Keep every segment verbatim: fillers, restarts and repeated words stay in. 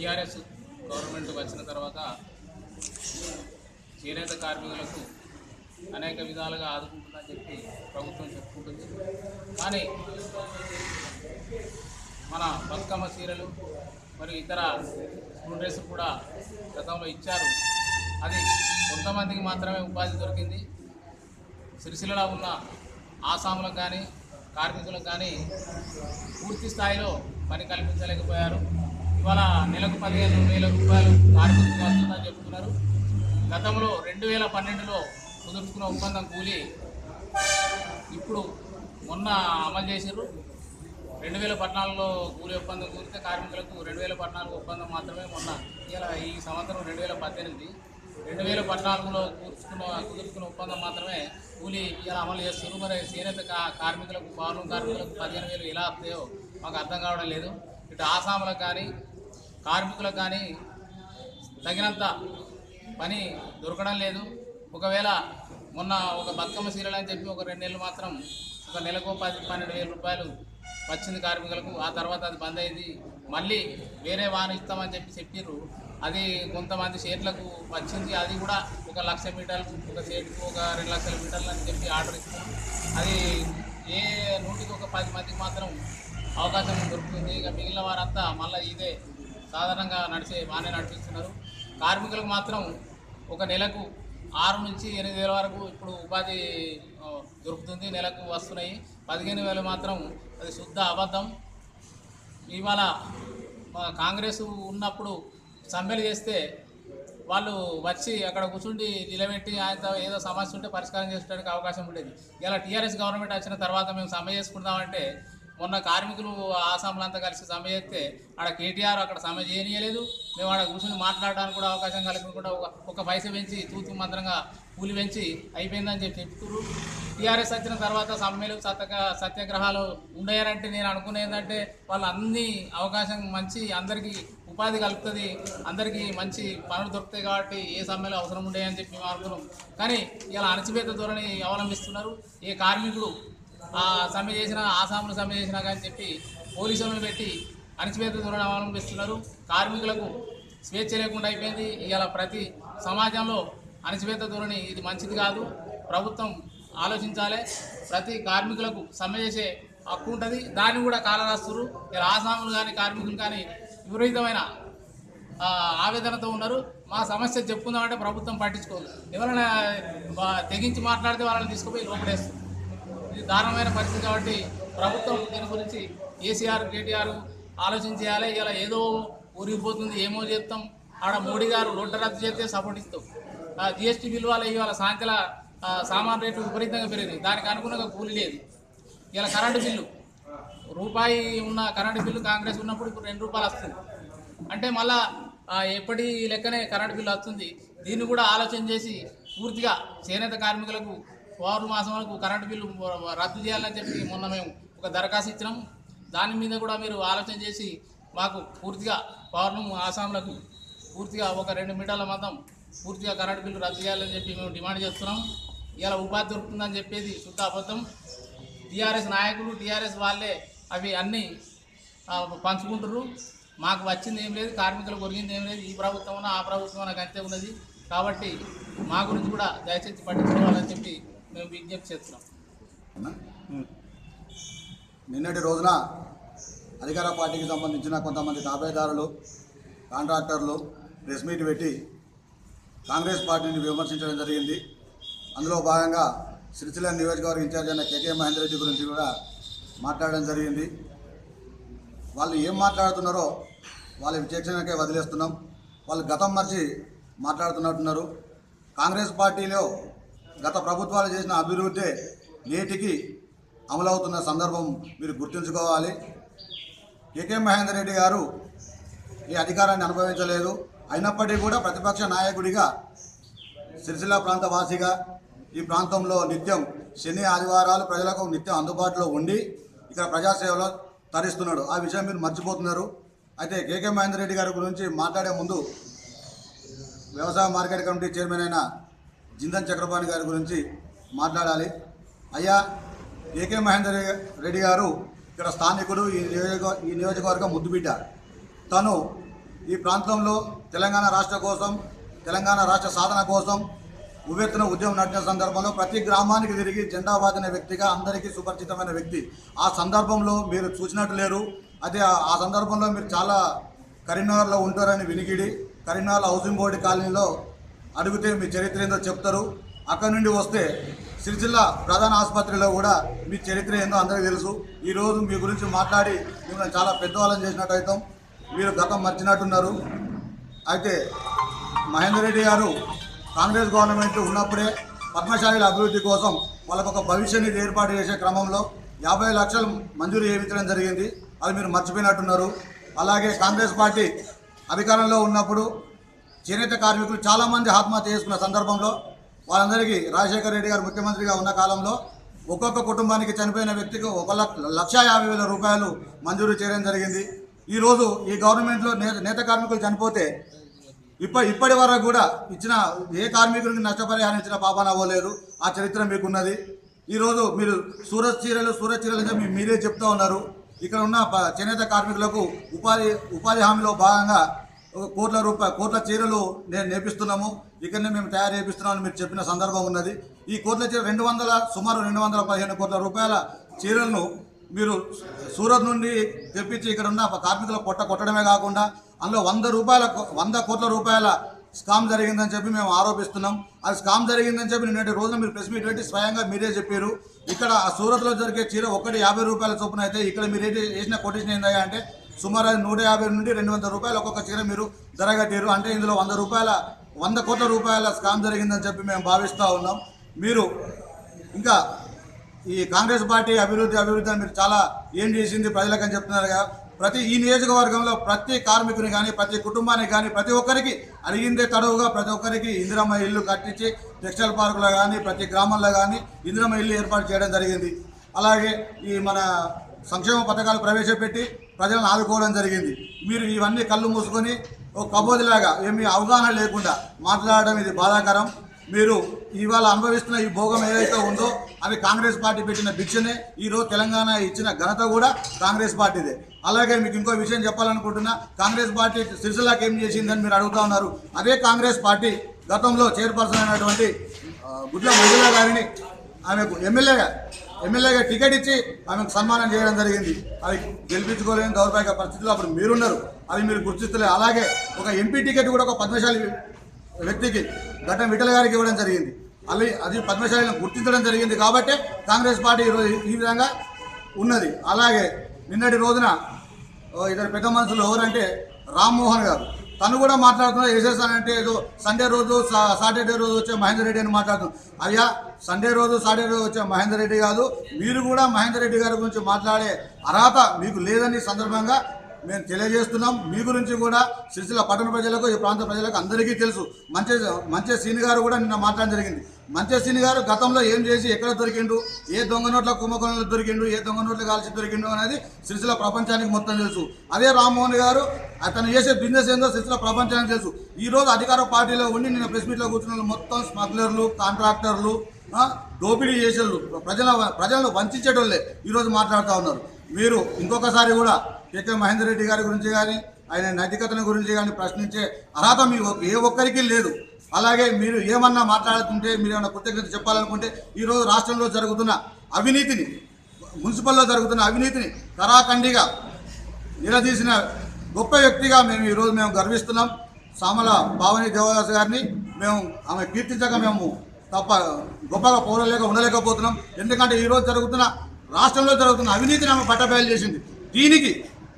TRS government వచ్చిన తర్వాత చేనేత కార్మికులకు అనేక విధాలుగా ఆదుకుంటుందని చెప్పి ప్రభుత్వం చెప్పుకుంటుంది. కానీ మన బతుకమ్మ చీరలు మరియు ఇతర స్కూల్ డ్రెస్సులు కూడా గతంలో ఇచ్చారు. అది కొంతమందికి మాత్రమే ఉపాధి దొరికింది. సిరిసిల్లలో ఉన్న ఆసాములకు కానీ కార్మికులకు కానీ పూర్తి స్థాయిలో పని కల్పించలేకపోయారు. ఇవాళ నెలకు పదిహేను వేల రూపాయలు కార్మికులకు వస్తుందని చెప్తున్నారు. గతంలో రెండు వేల పన్నెండులో కుదుర్చుకున్న ఒప్పందం కూలి ఇప్పుడు మొన్న అమలు చేసారు. రెండు వేల పద్నాలుగులో కూలి ఒప్పందం కూలితే కార్మికులకు రెండు వేల పద్నాలుగు ఒప్పందం మాత్రమే మొన్న ఇలా ఈ సంవత్సరం రెండు వేల పద్దెనిమిది రెండు వేల పద్నాలుగులో కూర్చుకున్న కుదుర్చుకున్న ఒప్పందం మాత్రమే కూలి ఇలా అమలు చేస్తున్నారు. మరి చేనేత కార్మికులకు పౌరం కార్మికులకు పదిహేను వేలు ఎలా వస్తాయో మాకు అర్థం కావడం లేదు. ఇటు ఆసాములకు కానీ కార్మికులకు కానీ తగినంత పని దొరకడం లేదు. ఒకవేళ మొన్న ఒక బతుకమ్మ సీరియల్ అని చెప్పి ఒక రెండు నెలలు మాత్రం ఒక నెలకు పది పన్నెండు వేల రూపాయలు వచ్చింది కార్మికులకు. ఆ తర్వాత అది బంద్ అయింది. మళ్ళీ వేరే వాహనం ఇస్తామని చెప్పి చెప్పారు. అది కొంతమంది షేట్లకు వచ్చింది. అది కూడా ఒక లక్ష మీటర్లు ఒక షేట్కు ఒక రెండు లక్షల మీటర్లు అని చెప్పి ఆర్డర్ ఇస్తారు. అది ఏ నూటికి ఒక పది మందికి మాత్రం అవకాశం దొరుకుతుంది. ఇక మిగిలిన వారంతా మళ్ళీ ఇదే సాధారణంగా నడిచే బాగానే నడిపిస్తున్నారు. కార్మికులకు మాత్రం ఒక నెలకు ఆరు నుంచి ఎనిమిది వేల వరకు ఇప్పుడు ఉపాధి దొరుకుతుంది. నెలకు వస్తున్నాయి. పదిహేను వేలు మాత్రం అది శుద్ధ అబద్ధం. ఇవాళ కాంగ్రెస్ ఉన్నప్పుడు సమ్మెలు చేస్తే వాళ్ళు వచ్చి అక్కడ కూర్చుండి నిలబెట్టి ఆయనతో ఏదో సమస్య ఉంటే పరిష్కారం చేసుకోవడానికి అవకాశం ఉండేది. ఇలా టీఆర్ఎస్ గవర్నమెంట్ వచ్చిన తర్వాత మేము సమ్మె చేసుకుందామంటే మొన్న కార్మికులు ఆసాములంతా కలిసి సమ్మె చేస్తే ఆడ కేటీఆర్ అక్కడ సమ్మె చేయనీయలేదు. మేము ఆడ కూర్చొని మాట్లాడడానికి కూడా అవకాశం కలగకుండా ఒక ఒక పైస పెంచి తూతు మంత్రంగా కూలి పెంచి అయిపోయిందని చెప్పి చెప్తున్నారు. టీఆర్ఎస్ వచ్చిన తర్వాత సమ్మెలు సత్య సత్యాగ్రహాలు ఉండయారంటే నేను అనుకునేది ఏంటంటే వాళ్ళు అన్ని అవకాశం మంచి అందరికీ ఉపాధి కలుపుతుంది, అందరికీ మంచి పనులు దొరుకుతాయి కాబట్టి ఏ సమ్మెలు అవసరం ఉండేయని చెప్పి మేము అనుకున్నాం. కానీ ఇలా అణచివేత ధోరణి అవలంబిస్తున్నారు. ఏ కార్మికుడు ఆ సమ్మె చేసినా ఆసాములు సమ్మె చేసినా కానీ చెప్పి పోలీసులను పెట్టి అణచివేత ధోరణి అవలంబిస్తున్నారు. కార్మికులకు స్వేచ్ఛ లేకుండా అయిపోయింది. ఇలా ప్రతి సమాజంలో అణచివేత ధోరణి ఇది మంచిది కాదు. ప్రభుత్వం ఆలోచించాలి. ప్రతి కార్మికులకు సమ్మె చేసే హక్కు ఉంటుంది. దాన్ని కూడా కాలరాస్తున్నారు. ఇలా ఆసాములు కానీ కార్మికులు కానీ విపరీతమైన ఆవేదనతో ఉన్నారు. మా సమస్య చెప్పుకుందామంటే ప్రభుత్వం పట్టించుకోదు. ఎవరైనా తెగించి మాట్లాడితే వాళ్ళని తీసుకుపోయి లోపడేస్తుంది. ఇది దారుణమైన పరిస్థితి. కాబట్టి ప్రభుత్వం దీని గురించి కేసీఆర్ కేటీఆర్ ఆలోచన చేయాలి. ఇలా ఏదో ఊరిగిపోతుంది ఏమో చేస్తాం. ఆడ మోడీ గారు నోట్ల రద్దు చేస్తే సపోర్ట్ ఇస్తాం. జిఎస్టీ బిల్లు వల్ల ఇవాళ సాయంత్ర సామాన్ రేటు విపరీతంగా పెరిగింది. దానికి అనుగుణంగా కూలి లేదు. ఇలా కరెంటు బిల్లు రూపాయి ఉన్న కరెంటు బిల్లు కాంగ్రెస్ ఉన్నప్పుడు ఇప్పుడు రెండు రూపాయలు వస్తుంది. అంటే మళ్ళా ఎప్పటి లెక్కనే కరెంటు బిల్లు వస్తుంది. దీన్ని కూడా ఆలోచన చేసి పూర్తిగా చేనేత కార్మికులకు పౌర్ణ మాసం వరకు కరెంటు బిల్లు రద్దు చేయాలని చెప్పి మొన్న మేము ఒక దరఖాస్తు ఇచ్చినాం. దాని మీద కూడా మీరు ఆలోచన చేసి మాకు పూర్తిగా పౌర్ణం ఆసాంలకు పూర్తిగా ఒక రెండు మీటర్ల మొత్తం పూర్తిగా కరెంటు బిల్లు రద్దు చేయాలని చెప్పి మేము డిమాండ్ చేస్తున్నాం. ఇలా ఉపాధి దొరుకుతుందని చెప్పేది శుద్ధ అబద్ధం. టీఆర్ఎస్ నాయకులు టీఆర్ఎస్ వాళ్ళే అవి అన్నీ పంచుకుంటారు. మాకు వచ్చింది ఏం లేదు, కార్మికులకు ఒరిగింది ఏం లేదు. ఈ ప్రభుత్వం ఆ ప్రభుత్వం నాకు అంతే ఉన్నది. కాబట్టి మా గురించి కూడా దయచేసి పట్టించుకోవాలని చెప్పి మేము విజ్ఞప్తి చేస్తున్నాం. నిన్నటి రోజున అధికార పార్టీకి సంబంధించిన కొంతమంది తాబేదారులు కాంట్రాక్టర్లు ప్రెస్ మీట్ పెట్టి కాంగ్రెస్ పార్టీని విమర్శించడం జరిగింది. అందులో భాగంగా సిరిసిల్ల నియోజకవర్గ ఇన్ఛార్జ్ అయిన కేకే మహేందర్ రెడ్డి గురించి కూడా మాట్లాడడం జరిగింది. వాళ్ళు ఏం మాట్లాడుతున్నారో వాళ్ళ విచక్షణకే వదిలేస్తున్నాం. వాళ్ళు గతం మర్చి మాట్లాడుతున్నట్టున్నారు. కాంగ్రెస్ పార్టీలో గత ప్రభుత్వాలు చేసిన అభివృద్ధి నేటికి అమలవుతున్న సందర్భం మీరు గుర్తుంచుకోవాలి. కేకే మహేందర్ రెడ్డి గారు ఈ అధికారాన్ని అనుభవించలేదు. అయినప్పటికీ కూడా ప్రతిపక్ష నాయకుడిగా సిరిసిల్ల ప్రాంత వాసిగా ఈ ప్రాంతంలో నిత్యం శని ఆదివారాలు ప్రజలకు నిత్యం అందుబాటులో ఉండి ఇక్కడ ప్రజాసేవలో తరిస్తున్నాడు. ఆ విషయం మీరు మర్చిపోతున్నారు. అయితే కేకే మహేందర్ రెడ్డి గారి గురించి మాట్లాడే ముందు వ్యవసాయ మార్కెట్ కమిటీ చైర్మన్ అయిన జిందన్ చక్రపాణి గారి గురించి మాట్లాడాలి. అయ్యా, కేకే మహేందర్ రెడ్డి గారు ఇక్కడ స్థానికుడు, ఈ నియోజక ఈ నియోజకవర్గం ముద్దుబిడ్డ. తను ఈ ప్రాంతంలో తెలంగాణ రాష్ట్ర కోసం, తెలంగాణ రాష్ట్ర సాధన కోసం ఉవ్వెత్తున ఉద్యమం నడిచిన సందర్భంలో ప్రతి గ్రామానికి తిరిగి జెండా బాదిన వ్యక్తిగా అందరికీ సుపరిచితమైన వ్యక్తి. ఆ సందర్భంలో మీరు చూసినట్టు లేరు. అదే ఆ సందర్భంలో మీరు చాలా కరీంనగర్లో ఉంటారని వినికిడి. కరీంనగర్ హౌసింగ్ బోర్డు కాలనీలో అడిగితే మీ చరిత్ర ఏందో చెప్తారు. అక్కడ నుండి వస్తే సిరిసిల్ల ప్రధాన ఆసుపత్రిలో కూడా మీ చరిత్ర ఏందో అందరికీ తెలుసు. ఈరోజు మీ గురించి మాట్లాడి మిమ్మల్ని చాలా పెద్దవాళ్ళని చేసినట్టు అవుతాం. మీరు గతం మర్చినట్టున్నారు. అయితే మహేందర్ రెడ్డి గారు కాంగ్రెస్ గవర్నమెంట్ ఉన్నప్పుడే పద్మశాలీల అభివృద్ధి కోసం వాళ్ళకు ఒక భవిష్య నిధి ఏర్పాటు చేసే క్రమంలో యాభై లక్షలు మంజూరు చేయించడం జరిగింది. అది మీరు మర్చిపోయినట్టున్నారు. అలాగే కాంగ్రెస్ పార్టీ అధికారంలో ఉన్నప్పుడు చేనేత కార్మికులు చాలామంది ఆత్మహత్య చేసుకున్న సందర్భంలో వాళ్ళందరికీ రాజశేఖర రెడ్డి గారు ముఖ్యమంత్రిగా ఉన్న కాలంలో ఒక్కొక్క కుటుంబానికి చనిపోయిన వ్యక్తికి ఒక లక్ష యాభై వేల రూపాయలు మంజూరు చేయడం జరిగింది. ఈరోజు ఈ గవర్నమెంట్లో నేత నేత కార్మికులు చనిపోతే ఇప్ప ఇప్పటి వరకు కూడా ఇచ్చిన ఏ కార్మికుడికి నష్టపరిహారం ఇచ్చిన పాపాన అవ్వలేదు. ఆ చరిత్ర మీకున్నది. ఈరోజు మీరు సూరత్ చీరలు సూరత్ చీరలు అని చెప్పి మీరే చెప్తూ ఉన్నారు. ఇక్కడ ఉన్న చేనేత కార్మికులకు ఉపాధి ఉపాధి హామీలో భాగంగా ఒక కోట్ల రూపాయ కోట్ల చీరలు నేను నేపిస్తున్నాము, ఇక్కడనే మేము తయారు చేపిస్తున్నామని మీరు చెప్పిన సందర్భం ఉన్నది. ఈ కోట్ల చీర రెండు వందల సుమారు రెండు వందల పదిహేను కోట్ల రూపాయల చీరలను మీరు సూరత్ నుండి తెప్పించి ఇక్కడ ఉన్న కార్మికుల పొట్ట కొట్టడమే కాకుండా అందులో వంద రూపాయల వంద కోట్ల రూపాయల స్కామ్ జరిగిందని చెప్పి మేము ఆరోపిస్తున్నాం. అది స్కామ్ జరిగిందని చెప్పి నిన్నటి రోజున మీరు ప్రెస్ మీట్ పెట్టి స్వయంగా మీరే చెప్పారు. ఇక్కడ ఆ సూరత్లో జరిగే చీర ఒకటి యాభై రూపాయల చొప్పున అయితే ఇక్కడ మీరు ఏంటి చేసిన కొటేషన్ ఏందా అంటే సుమారు నూట యాభై నుండి రెండు వందల రూపాయలు ఒక్కొక్క చీర మీరు ధర కట్టారు. అంటే ఇందులో వంద రూపాయల వంద కోట్ల రూపాయల స్కామ్ జరిగిందని చెప్పి మేము భావిస్తూ ఉన్నాం. మీరు ఇంకా ఈ కాంగ్రెస్ పార్టీ అభివృద్ధి అభివృద్ధి అని మీరు చాలా ఏం చేసింది ప్రజలకని చెప్తున్నారు కదా. ప్రతి ఈ నియోజకవర్గంలో ప్రతి కార్మికుని కానీ ప్రతి కుటుంబానికి కానీ ప్రతి ఒక్కరికి అడిగిందే తడవుగా ప్రతి ఒక్కరికి ఇందిరమ్మ ఇల్లు కట్టించి టెక్స్టైల్ పార్కులో కానీ ప్రతి గ్రామంలో కానీ ఇందిరమ్మ ఇల్లు ఏర్పాటు చేయడం జరిగింది. అలాగే ఈ మన సంక్షేమ పథకాలు ప్రవేశపెట్టి ప్రజలను ఆదుకోవడం జరిగింది. మీరు ఇవన్నీ కళ్ళు మూసుకొని ఒక కబోదిలాగా ఏమీ అవగాహన లేకుండా మాట్లాడడం ఇది బాధాకరం. మీరు ఇవాళ అనుభవిస్తున్న ఈ భోగం ఏదైతే ఉందో అది కాంగ్రెస్ పార్టీ పెట్టిన భిక్షనే. ఈరోజు తెలంగాణ ఇచ్చిన ఘనత కూడా కాంగ్రెస్ పార్టీదే. అలాగే మీకు ఇంకో విషయం చెప్పాలనుకుంటున్నా, కాంగ్రెస్ పార్టీ సిరిసిల్లాకి ఏం చేసిందని మీరు అడుగుతూ ఉన్నారు. అదే కాంగ్రెస్ పార్టీ గతంలో చైర్పర్సన్ అయినటువంటి గుడ్ల మంజుల గారిని ఆమెకు ఎమ్మెల్యేగా ఎమ్మెల్యేగా టికెట్ ఇచ్చి ఆమెకు సన్మానం చేయడం జరిగింది. అది గెలిపించుకోలేని దౌర్భాగ్య పరిస్థితుల్లో అప్పుడు మీరున్నారు, అది మీరు గుర్తిస్తలేదు. అలాగే ఒక ఎంపీ టికెట్ కూడా ఒక పద్మశాలి వ్యక్తికి ఘట్టం విఠల గారికి ఇవ్వడం జరిగింది. అది అది పద్మశాలిని గుర్తించడం జరిగింది కాబట్టి కాంగ్రెస్ పార్టీ ఈరోజు ఈ విధంగా ఉన్నది. అలాగే నిన్నటి రోజున ఇద్దరు పెద్ద మనుషులు ఎవరంటే రామ్మోహన్ గారు, తను కూడా మాట్లాడుతున్నారు వేసేసానంటే ఏదో సండే రోజు సాటర్డే రోజు వచ్చే మహేందర్ రెడ్డి అని మాట్లాడుతున్నాం. అయ్యా సండే రోజు సాటర్డే రోజు వచ్చే మహేందర్ రెడ్డి కాదు, మీరు కూడా మహేందర్ రెడ్డి గారి గురించి మాట్లాడే అర్హత మీకు లేదని సందర్భంగా మేము తెలియజేస్తున్నాం. మీ గురించి కూడా సిరిసిల్ల పట్టణ ప్రజలకు ఈ ప్రాంత ప్రజలకు అందరికీ తెలుసు. మంచి మంచి సీని గారు కూడా నిన్న మాట్లాడడం జరిగింది. మంచి సీని గారు గతంలో ఏం చేసి ఎక్కడ దొరికిండు, ఏ దొంగ నోట్ల కుంభకోణంలో దొరికిండు, ఏ దొంగ నోట్లు కాల్చి దొరికిండు అనేది సిరిసిల్ల ప్రపంచానికి మొత్తం తెలుసు. అదే రామ్మోహన్ గారు అతను చేసే బిజినెస్ ఏందో సిరిసిల్ల ప్రపంచానికి తెలుసు. ఈరోజు అధికార పార్టీలో ఉండి నిన్న ప్రెస్ మీట్లో కూర్చున్న మొత్తం స్మగ్లర్లు, కాంట్రాక్టర్లు, దోపిడీ చేసేళ్ళు, ప్రజల ప్రజలను వంచేటోళ్ళే ఈరోజు మాట్లాడుతూ ఉన్నారు. మీరు ఇంకొకసారి కూడా కేకే మహేందర్ రెడ్డి గారి గురించి కానీ ఆయన నైతికతల గురించి కానీ ప్రశ్నించే అర్హత మీ ఏ ఒక్కరికి లేదు. అలాగే మీరు ఏమన్నా మాట్లాడుతుంటే మీరు ఏమన్నా కృతజ్ఞత చెప్పాలనుకుంటే ఈరోజు రాష్ట్రంలో జరుగుతున్న అవినీతిని, మున్సిపల్లో జరుగుతున్న అవినీతిని కరాఖండిగా నిలదీసిన గొప్ప వ్యక్తిగా మేము ఈరోజు మేము గర్విస్తున్నాం. సామల భావని దేవదాస్ గారిని మేము ఆమె కీర్తించక మేము తప్ప గొప్పగా పోరలేక ఉండలేకపోతున్నాం. ఎందుకంటే ఈరోజు జరుగుతున్న రాష్ట్రంలో జరుగుతున్న అవినీతిని ఆమె పట్టబయలు చేసింది. దీనికి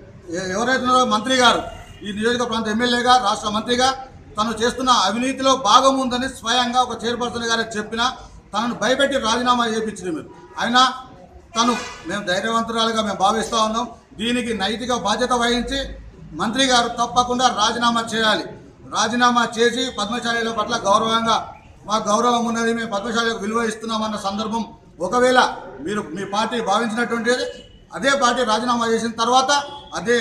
ఎవరైతే మంత్రి గారు ఈ నియోజక ప్రాంత ఎమ్మెల్యేగా రాష్ట్ర మంత్రిగా తను చేస్తున్న అవినీతిలో భాగం ఉందని స్వయంగా ఒక చైర్పర్సన్ గారికి చెప్పినా తనను భయపెట్టి రాజీనామా చేయించింది. మీరు అయినా తను మేము ధైర్యవంతురాలుగా మేము భావిస్తూ ఉన్నాం. దీనికి నైతిక బాధ్యత వహించి మంత్రి గారు తప్పకుండా రాజీనామా చేయాలి. రాజీనామా చేసి పద్మశాలీల పట్ల గౌరవంగా మాకు గౌరవం ఉన్నది, మేము పద్మశాలకు విలువ ఇస్తున్నామన్న సందర్భం ఒకవేళ మీరు మీ పార్టీ భావించినటువంటిది అదే పార్టీ రాజీనామా చేసిన తర్వాత అదే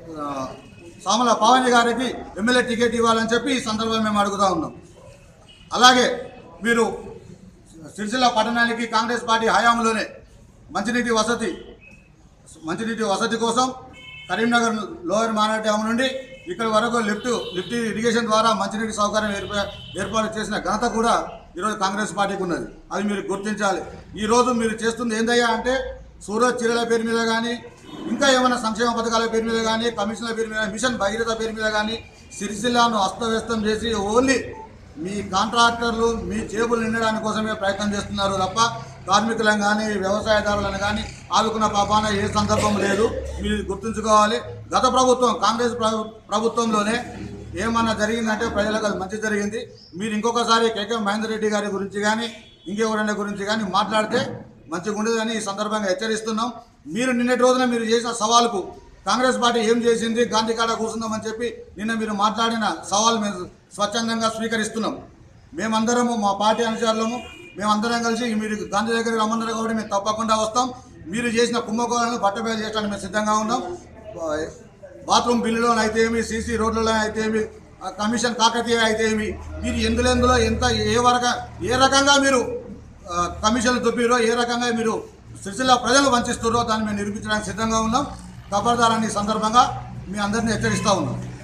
సామల పావని గారికి ఎమ్మెల్యే టికెట్ ఇవ్వాలని చెప్పి ఈ సందర్భంగా మేము అడుగుతూ ఉన్నాం. అలాగే మీరు సిరిసిల్ల పట్టణానికి కాంగ్రెస్ పార్టీ హయాంలోనే మంచినీటి వసతి మంచినీటి వసతి కోసం కరీంనగర్ లోయర్ మానవ డ్యామ్ నుండి ఇక్కడ వరకు లిఫ్ట్ లిఫ్ట్ ఇరిగేషన్ ద్వారా మంచినీటి సౌకర్యం ఏర్పా ఏర్పాటు చేసిన ఘనత కూడా ఈరోజు కాంగ్రెస్ పార్టీకి ఉన్నది. అది మీరు గుర్తించాలి. ఈరోజు మీరు చేస్తుంది ఏందయ్యా అంటే సూరత్ చీరల పేరు మీద కానీ, ఇంకా ఏమైనా సంక్షేమ పథకాల పేరు మీద కానీ, కమిషన్ల పేరు మీద, మిషన్ భగీరథ పేరు మీద కానీ సిరిసిల్లాను అస్తవ్యస్తం చేసి ఓన్లీ మీ కాంట్రాక్టర్లు మీ జేబులు నిండడానికి కోసమే ప్రయత్నం చేస్తున్నారు తప్ప కార్మికులను కానీ వ్యవసాయదారులను కానీ ఆదుకున్న పాపాన ఏ సందర్భం లేదు. మీరు గుర్తుంచుకోవాలి. గత ప్రభుత్వం కాంగ్రెస్ ప్రభుత్వంలోనే ఏమన్నా జరిగిందంటే ప్రజలకు అది మంచి జరిగింది. మీరు ఇంకొకసారి కేకే మహేందర్ రెడ్డి గారి గురించి కానీ ఇంకెవరైనా గురించి కానీ మాట్లాడితే మంచిగా ఉండదని ఈ సందర్భంగా హెచ్చరిస్తున్నాం. మీరు నిన్నటి రోజున మీరు చేసిన సవాలుకు కాంగ్రెస్ పార్టీ ఏం చేసింది, గాంధీ కాడ కూర్చుందామని చెప్పి నిన్న మీరు మాట్లాడిన సవాల్ మేము స్వచ్ఛందంగా స్వీకరిస్తున్నాం. మేమందరము మా పార్టీ అనుచరులము మేమందరం కలిసి మీరు గాంధీ దగ్గరికి రమ్మన్నారు కాబట్టి మేము తప్పకుండా వస్తాం. మీరు చేసిన కుంభకోణాలను బట్టబయలు చేయడానికి మేము సిద్ధంగా ఉన్నాం. బాత్రూమ్ బిల్లులో అయితే ఏమి, సీసీ రోడ్లలో అయితే ఏమి, కమిషన్ కాకతీయ అయితే ఏమి, మీరు ఎందులో ఎందులో ఎంత ఏ వరక ఏ రకంగా మీరు కమిషన్లు తొప్పిరో, ఏ రకంగా మీరు సిరిసిల్ల ప్రజలు వంచిస్తారో దాన్ని మేము నిరూపించడానికి సిద్ధంగా ఉన్నాం. ఖబర్దార్ అనే సందర్భంగా మీ అందరినీ హెచ్చరిస్తూ ఉన్నాం.